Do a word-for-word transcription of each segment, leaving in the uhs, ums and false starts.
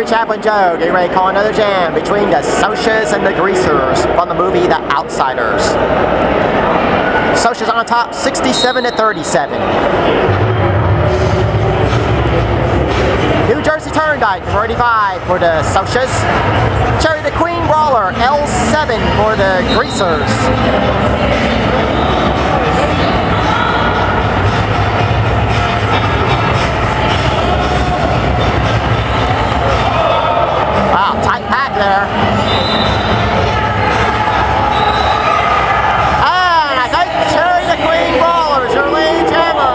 Derby Chaplin Joe, getting ready to call another jam between the Socias and the Greasers from the movie The Outsiders. Socias on top, sixty-seven to thirty-seven. New Jersey Turndyke, thirty-five for the Socias. Cherry the Queen Brawler, L seven for the Greasers. Wow, tight pack there. And I think Cherry the Queen Brawler is your lead jammer.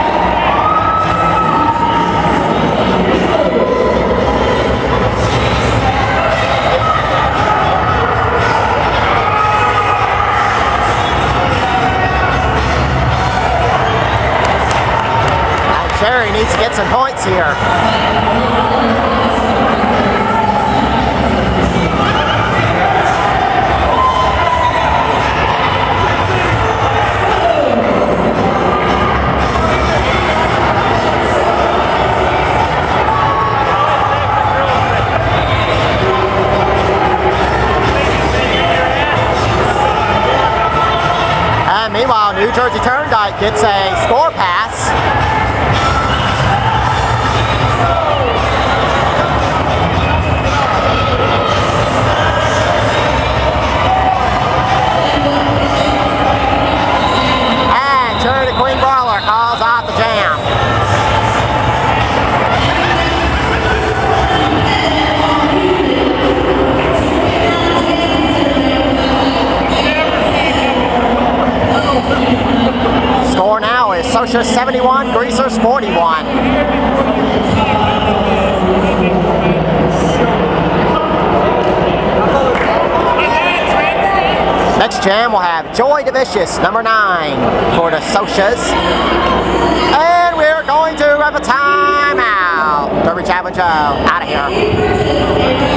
Now Cherry needs to get some points here. Meanwhile, New Jersey Turndyke gets a score pass. And Cherry the Queen Brawler calls off the jam. Score now is Socias seventy-one, Greasers forty-one. Next jam we'll have Joy DeVicious, number nine for the Socias. And we're going to have a timeout. Derby Chaplin Joe, out of here.